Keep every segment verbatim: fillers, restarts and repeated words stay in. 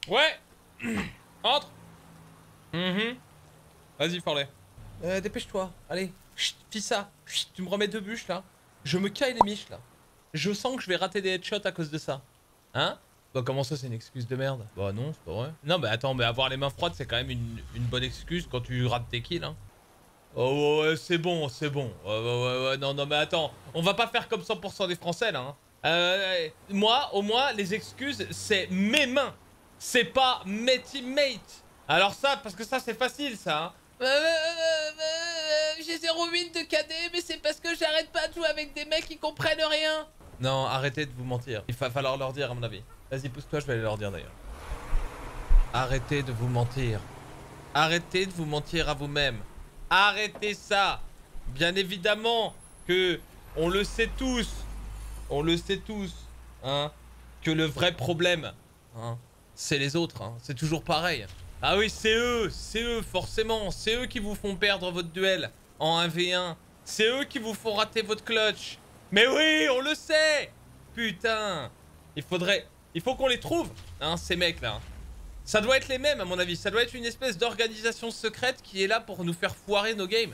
Ouais. Entre. Mmh. Vas-y, Forley. Euh, dépêche-toi. Allez. Chut, fais ça. Chut, tu me remets deux bûches, là. Je me caille les miches, là. Je sens que je vais rater des headshots à cause de ça. Hein? Bah, comment ça, c'est une excuse de merde? Bah, non, c'est pas vrai. Non, mais attends, mais avoir les mains froides, c'est quand même une, une bonne excuse quand tu rates tes kills, hein. Oh, ouais, c'est bon, c'est bon. Ouais, ouais, ouais, ouais, non, non, mais attends. On va pas faire comme cent pour cent des Français, là, hein. Euh, moi, au moins, les excuses, c'est mes mains. C'est pas mes teammates. Alors ça, parce que ça, c'est facile, ça, hein. Euh, euh, euh, euh, j'ai zéro huit de K D, mais c'est parce que j'arrête pas de jouer avec des mecs qui comprennent rien. Non, arrêtez de vous mentir. Il va falloir leur dire, à mon avis. Vas-y, pousse-toi, je vais aller leur dire, d'ailleurs. Arrêtez de vous mentir. Arrêtez de vous mentir à vous-même. Arrêtez ça. Bien évidemment que on le sait tous. On le sait tous, hein, que le vrai problème, hein, c'est les autres, hein, c'est toujours pareil. Ah oui, c'est eux, c'est eux, forcément, c'est eux qui vous font perdre votre duel en un v un. C'est eux qui vous font rater votre clutch. Mais oui, on le sait. Putain, il faudrait, il faut qu'on les trouve, hein, ces mecs-là. Hein. Ça doit être les mêmes, à mon avis, ça doit être une espèce d'organisation secrète qui est là pour nous faire foirer nos games.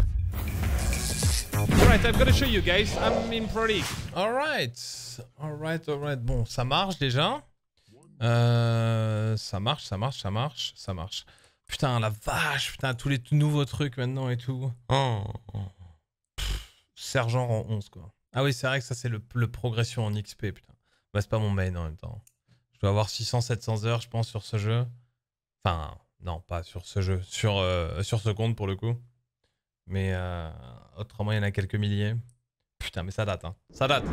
Alright, I'm gonna show you guys. I'm in Pro League. Alright, alright, alright. Bon, ça marche déjà. Euh, ça marche, ça marche, ça marche, ça marche. Putain, la vache, putain, tous les tout nouveaux trucs maintenant et tout. Oh, oh. Pff, sergent en onze, quoi. Ah oui, c'est vrai que ça, c'est le, le progression en X P, putain. Bah, c'est pas mon main en même temps. Je dois avoir six cents sept cents heures, je pense, sur ce jeu. Enfin, non, pas sur ce jeu. Sur, euh, sur ce compte, pour le coup. Mais euh, autrement, il y en a quelques milliers. Putain, mais ça date, hein. Ça date.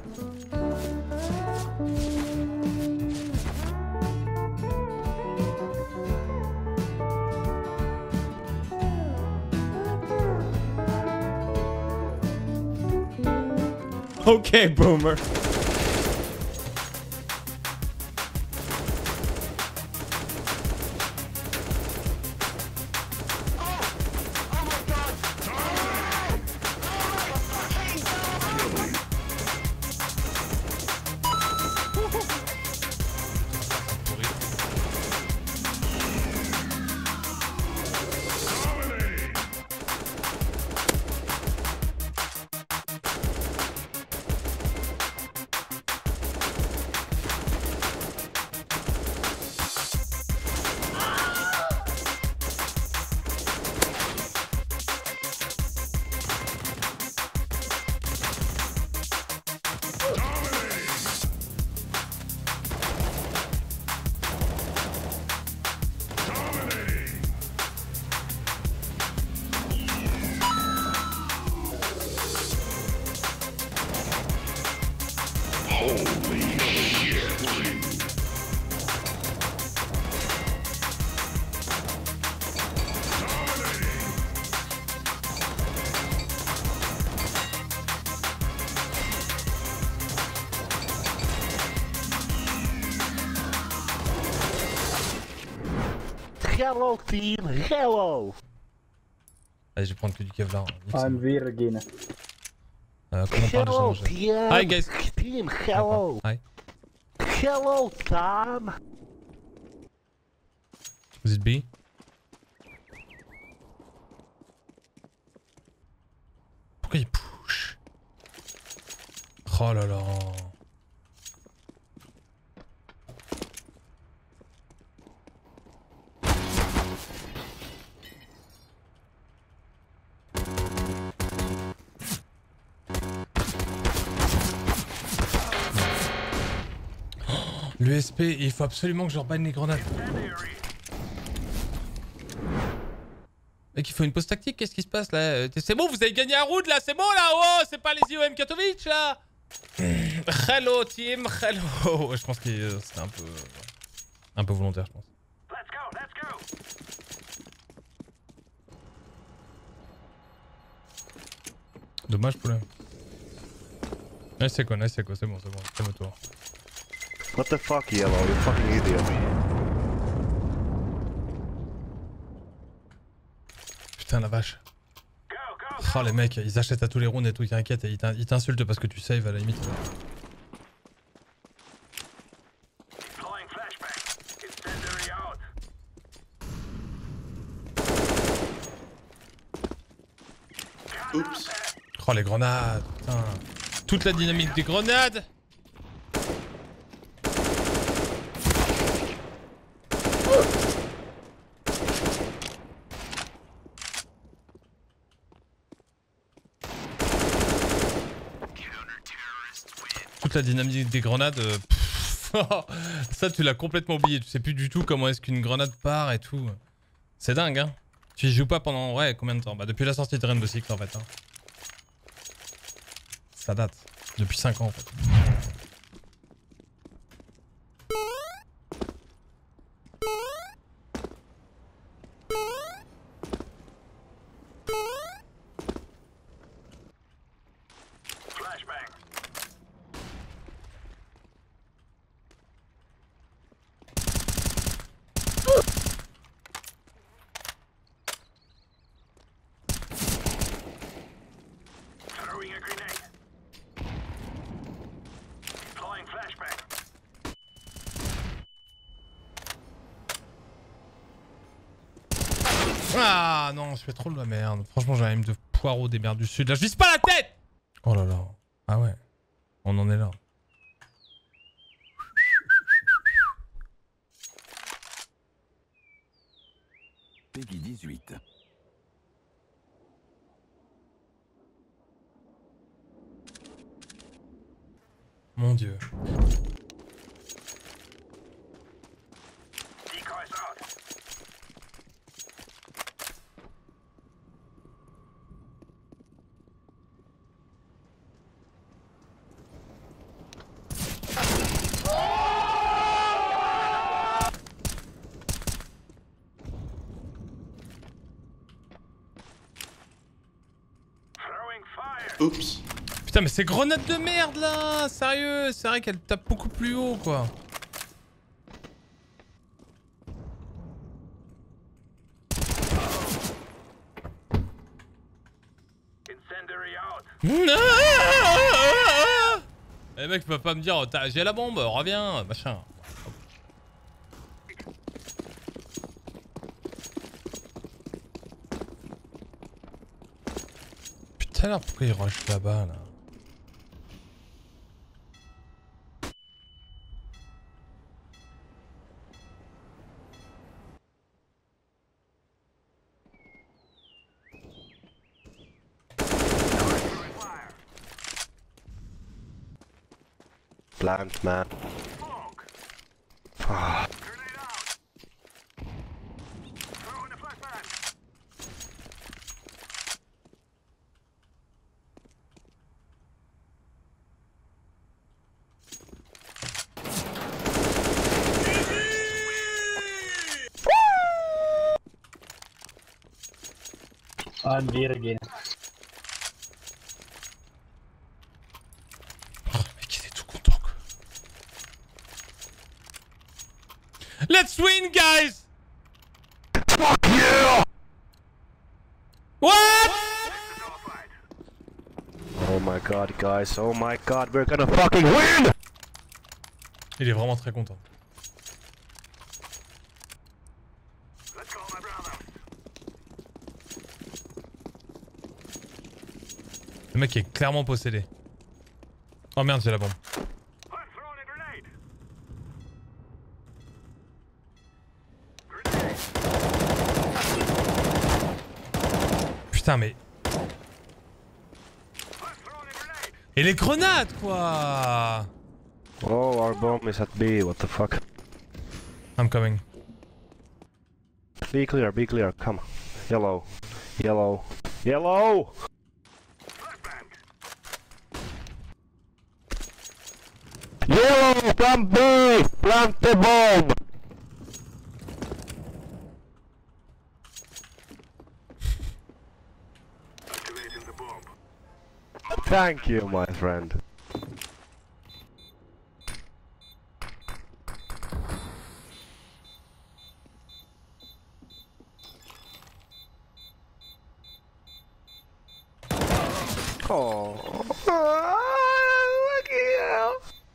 Ok, boomer. Hello team, hello! Allez, je vais prendre que du Kevlar. I'm Virgin. Euh, comment Hello parle team! Hi guys! Team, hello! Hi. Hello Tom! Is it B? Pourquoi il push? Oh là là. L'U S P, il faut absolument que je rebanne les grenades. Mec, il faut une pause tactique, qu'est-ce qui se passe là? C'est bon, vous avez gagné un round là, c'est bon là. Oh, c'est pas les I O M Katowice là. Hello team, hello. Je pense que c'était un peu... un peu volontaire, je pense. Dommage pour le... Nice c'est quoi, nice c'est quoi, c'est bon, c'est bon, calme-toi. What the fuck, Yellow, you fucking idiot. Putain la vache. Oh les mecs, ils achètent à tous les rounds et tout, t'inquiète, ils t'insultent parce que tu saves à la limite. Oups. Oh les grenades, putain. Toute la dynamique des grenades. Toute la dynamique des grenades. Euh, pff, ça tu l'as complètement oublié. Tu sais plus du tout comment est-ce qu'une grenade part et tout. C'est dingue hein. Tu y joues pas pendant ouais combien de temps? Bah depuis la sortie de Rainbow Six en fait hein. Ça date. Depuis cinq ans en fait. Ah non, je fais trop de la merde. Franchement, j'ai un aim de poireau des mers du sud. Là, je vise pas la tête. Oh là là. Ah ouais. On en est là. Peggy dix-huit. Mon Dieu. Oups. Putain mais ces grenades de merde là. Sérieux. C'est vrai qu'elles tapent beaucoup plus haut quoi. Les mecs peuvent pas me dire j'ai la bombe, reviens, machin. Putain alors pourquoi il rush là-bas là? Plant, man. Ah. On B again. Oh, mec, il est tout content quoi. Let's win, guys! Fuck you! What? Oh my god, guys. Oh my god, we're gonna fucking win! Il est vraiment très content. Le mec est clairement possédé. Oh merde, j'ai la bombe. Putain mais... Et les grenades quoi! Oh, our bomb is at B, what the fuck? I'm coming. Be clear, be clear, come. Yellow. Yellow. Yellow! Yellow from B! Plant the bomb! Thank you, my friend. Oh, lucky you.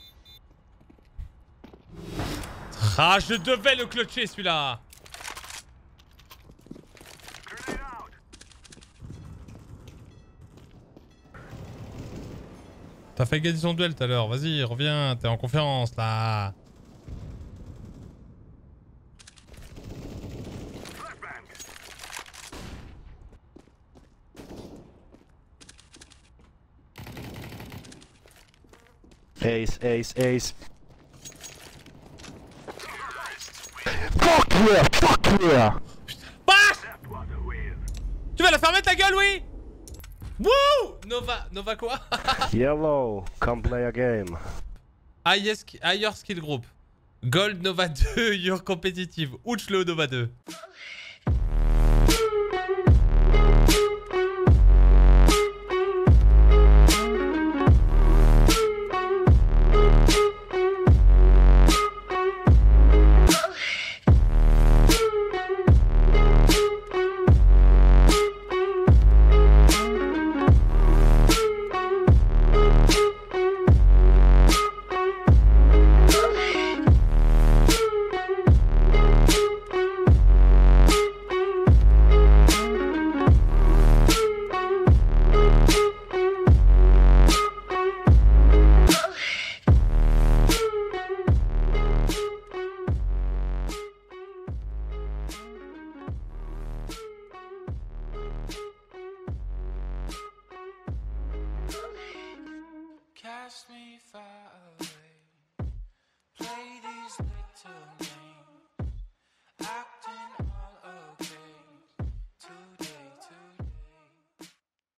Ah, je devais le clutcher celui-là. T'as fait gagner son duel tout à l'heure. Vas-y, reviens. T'es en conférence là. Ace, ace, ace. Fuck yeah, fuck yeah. Ah, tu vas la fermer ta gueule, oui. Wouh. Nova, Nova quoi? Yellow, come play a game. Highest, higher skill group. Gold Nova deux, you're competitive. Uchlo Nova deux. Cast me far away. Play these little